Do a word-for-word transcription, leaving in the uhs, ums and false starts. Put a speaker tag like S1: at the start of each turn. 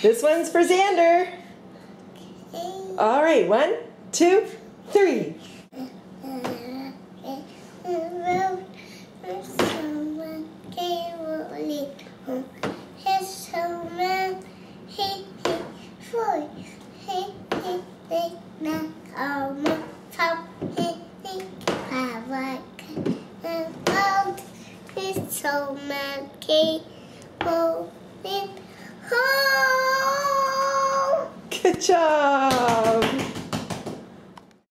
S1: This one's for Xander.
S2: Okay.
S1: All right, one, two, three.
S2: So man came home.
S1: Good job.